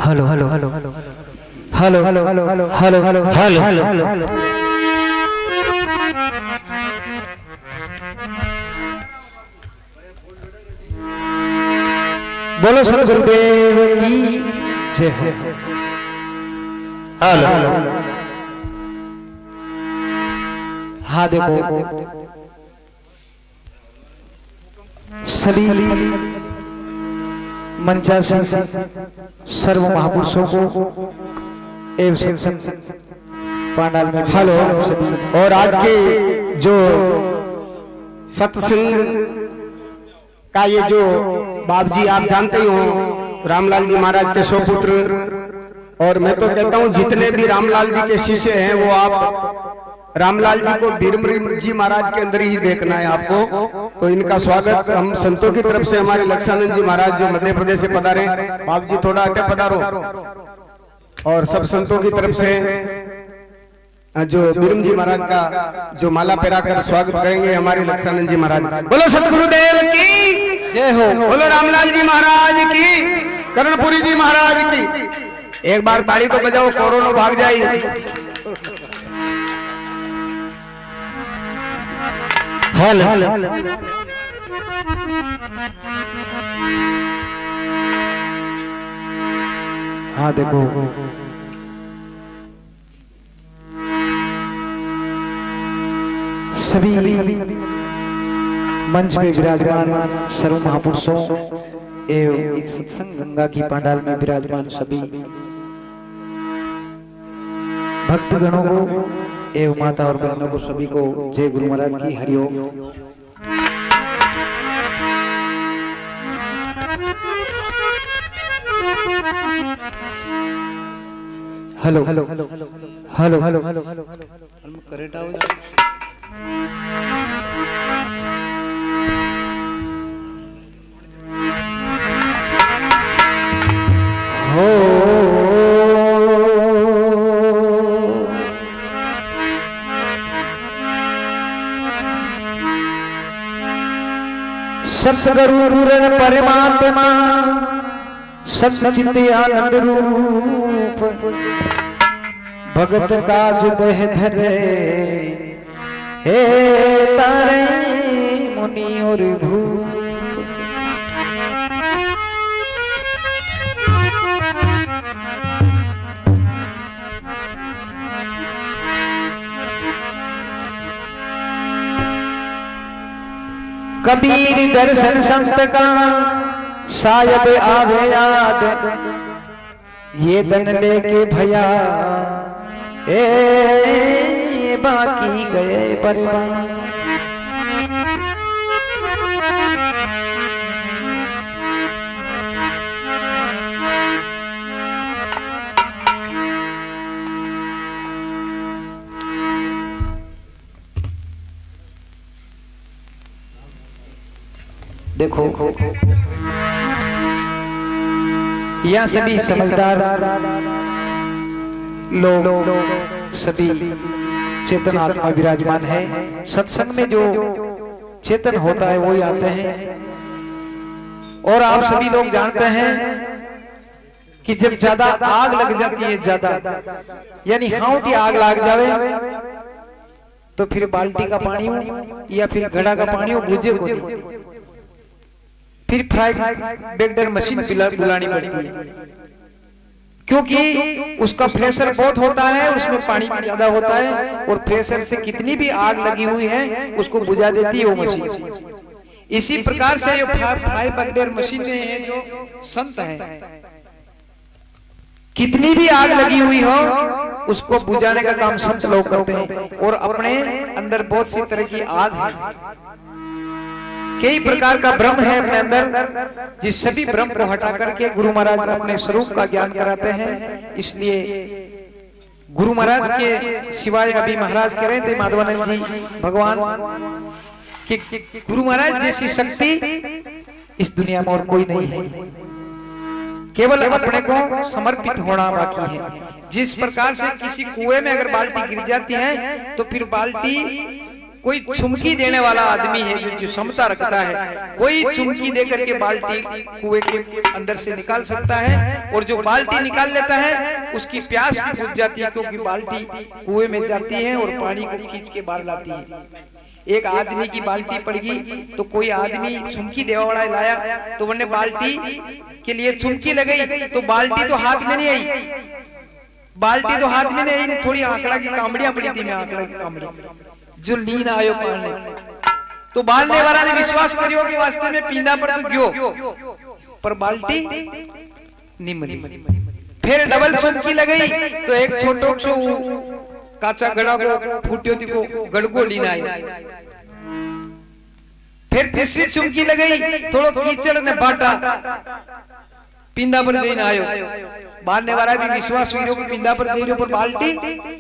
Hello hello hello hello hello hello hello hello hello hello. बोलो सदगुरुदेव की जय हो। हेलो। हाँ देखो सभी मंचासीन सर्व महापुरुषों को एवं सत्संग पांडाल में हेलो। और आज के जो सत्संग का ये जो बाप जी आप जानते ही हो रामलाल जी महाराज के सुपुत्र, और मैं तो कहता हूँ जितने भी रामलाल जी के शिष्य हैं वो आप रामलाल जी को भीम जी महाराज के अंदर ही देखना है आपको। तो इनका स्वागत हम संतों की तरफ से हमारे लक्षानंद जी महाराज जो मध्य प्रदेश से पधारे, बाप जी थोड़ा अटे पधारो, और सब संतों की तरफ से जो भीम जी महाराज का जो माला पहरा कर स्वागत करेंगे हमारे लक्षानंद जी महाराज। बोलो सतगुरुदेव की जय हो। बोलो रामलाल जी महाराज की, कर्णपुरी जी महाराज की। एक बार ताली तो बजाओ, कोरोना भाग जाए। हेलो। हाँ देखो सभी मंच पे विराजमान सर्व महापुरुषों एवं इस सत्संग गंगा की पांडाल में विराजमान सभी भक्तगणों को एवं माता और बहनों को सभी को जय गुरु महाराज की हरिओम। Hello hello hello hello hello hello correct आओ हो। सतगुरु पूर्ण परमात्मा सतचित आनंद रूप भगत काज देह धरे हे तारे मुनि और भूप। कबीर दर्शन संत का सायब आवे याद, ये दन लेके भया ए बाकी गए बर्बाद। देखो यहाँ सभी समझदार लोग सभी चेतन आत्मा विराजमान है। सत्संग में जो चेतन होता है वो ही आते हैं। और आप सभी लोग जानते हैं कि जब ज्यादा आग लग जाती है, ज्यादा यानी हाउटी आग लग जावे तो फिर बाल्टी का पानी हो या फिर घड़ा का पानी हो बुझे को नहीं, फिर फ्राई बैगडर मशीन बुलानी पड़ती है, क्योंकि उसका प्रेशर बहुत होता है, उसमें पानी भी ज्यादा होता है और प्रेशर से कितनी भी आग लगी हुई है उसको बुझा देती है वो मशीन। इसी प्रकार से ये फ्राई बैगडर मशीनें हैं जो संत है, कितनी भी आग लगी हुई हो उसको बुझाने का काम संत लोग करते हैं। और अपने अंदर बहुत सी तरह की आग है, कई प्रकार का ब्रह्म है अपने अंदर, जिस सभी ब्रह्म को हटा करके गुरु महाराज अपने स्वरूप का ज्ञान कराते हैं। इसलिए गुरु महाराज के सिवाय अभी महाराज कह रहे थे माधवानंद जी भगवान कि गुरु महाराज जैसी शक्ति इस दुनिया में और कोई नहीं है, केवल अपने को समर्पित होना बाकी है। जिस प्रकार से किसी कुएं में अगर बाल्टी गिर जाती है तो फिर बाल्टी कोई चुमकी देने वाला आदमी है जो क्षमता रखता है, कोई चुमकी देकर के बाल्टी कुएं के अंदर से निकाल सकता है, और जो बाल्टी निकाल लेता है उसकी प्यास भी बुझ जाती है, क्योंकि बाल्टी कुएं में जाती है और पानी को खींच के बाहर लाती है। एक आदमी की बाल्टी पड़ गई तो कोई आदमी चुमकी देवाड़ा लाया, तो उन्होंने बाल्टी के लिए चुमकी लगाई, तो बाल्टी तो हाथ में नहीं आई, बाल्टी तो हाथ में नहीं आई, थोड़ी आंकड़ा की कामड़ियां पड़ी थी, मैं आंकड़ा की कामड़ियां जो लीन आयो पालने, तो बालने वाला ने विश्वास करियो कि वास्तव में पींदा पर तो गयो, पर बाल्टी नहीं मिली। फिर डबल चुमकी लगाई तो एक छोटो सो काचा गड़ा को फूटियो थी को गड़को लीना आई। फिर तीसरी चुमकी लगाई, थोड़ो कीचड़ ने बाटा, पिंदा पर जईने आयो, बालने वाला भी विश्वास हुई कि पिंदा पर जई रहो, पर बाल्टी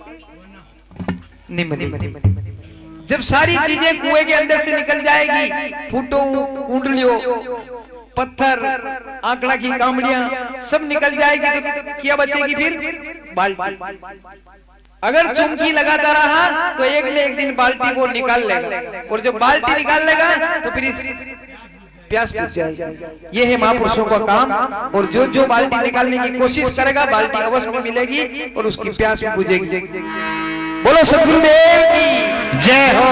नहीं मिली। जब सारी चीजें कुएं के अंदर से निकल जाएगी, फूटो कुंडलियों पत्थर आंकड़ा की कामड़ियां सब निकल जाएगी, तो क्या बचेगी फिर? बाल्टी। अगर चुमकी लगाता रहा तो एक न एक दिन बाल्टी वो निकाल लेगा, और जब बाल्टी निकाल लेगा तो फिर इस प्यास बुझ जाएगी। ये है महापुरुषों का काम, और जो बाल्टी निकालने की कोशिश करेगा बाल्टी अवश्य में मिलेगी और उसकी प्यास भी बुझेगी। बोलो सद्गुरुदेव की जय हो।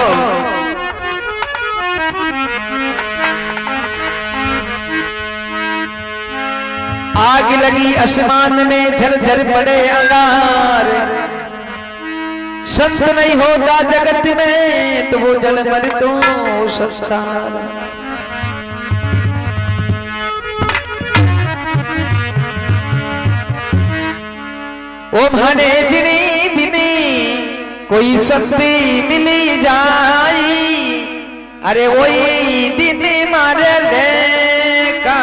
आग लगी आसमान में झरझर पड़े अंगार, संत नहीं होता जगत में तो वो जल मर तो संसार। ओ भने जिनी दिनी कोई शक्ति मिली जाई, अरे वही दिन मारे ले का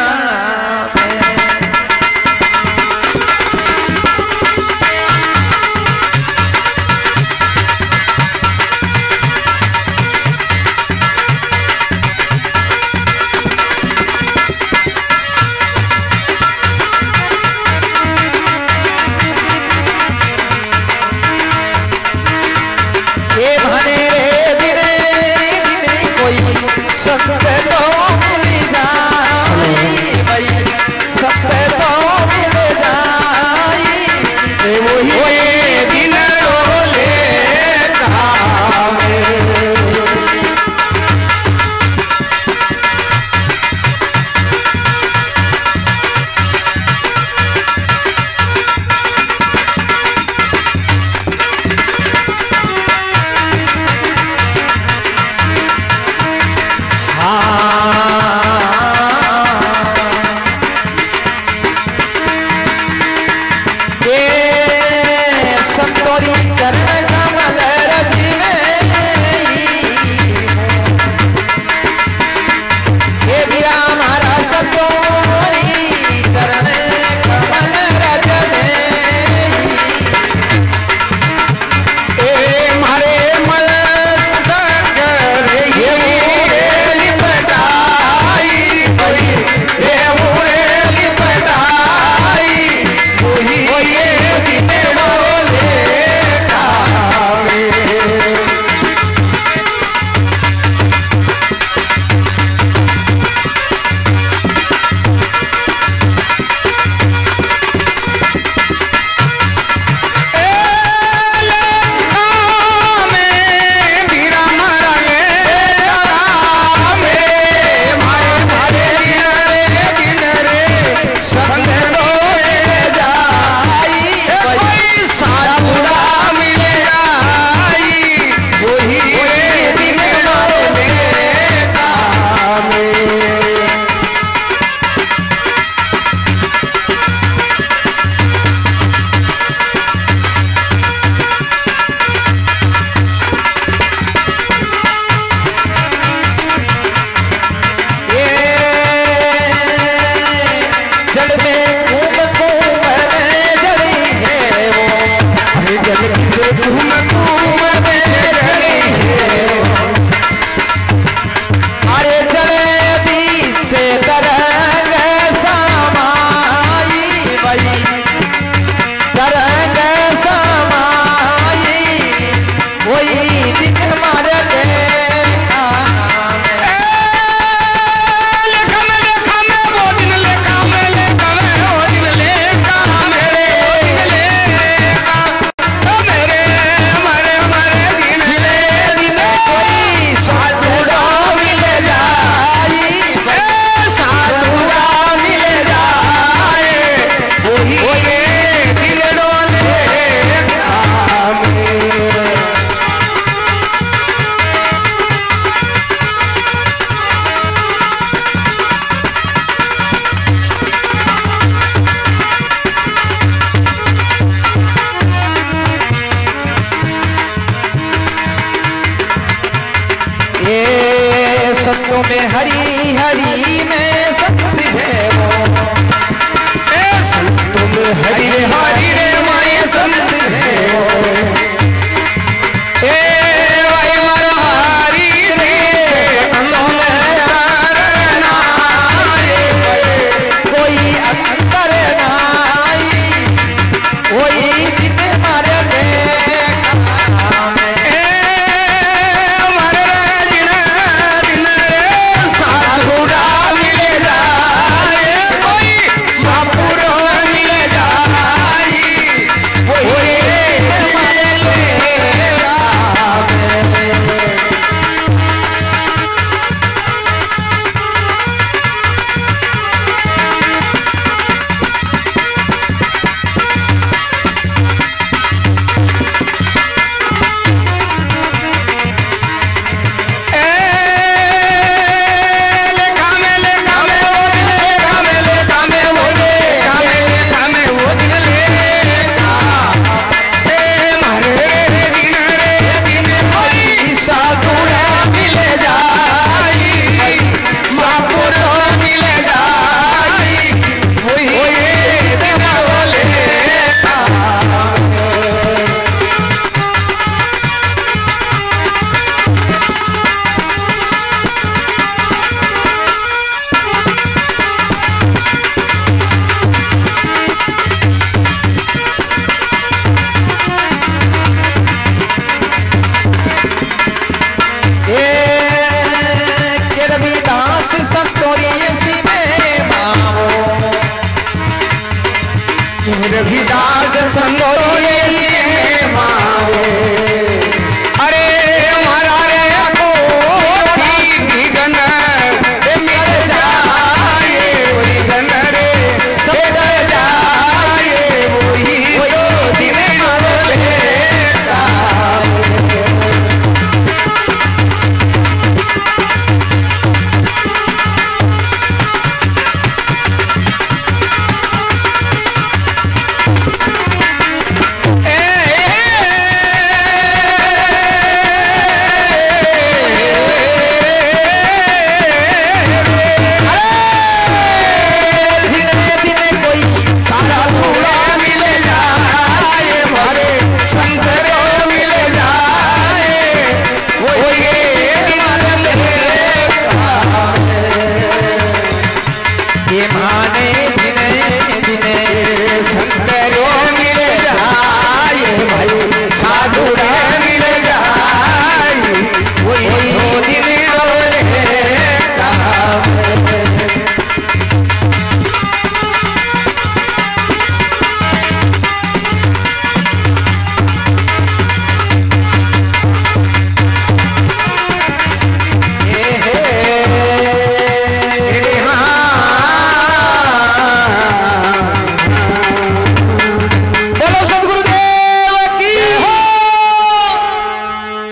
सत्संगो ये मारे अरे हमारा रे कोठी दिगन मिल जाए वही गन रे सद जाए वही तो दिन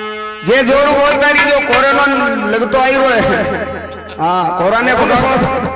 जोर बोलता जो कोरोना लगतो आई रो है हाँ कोरोना ने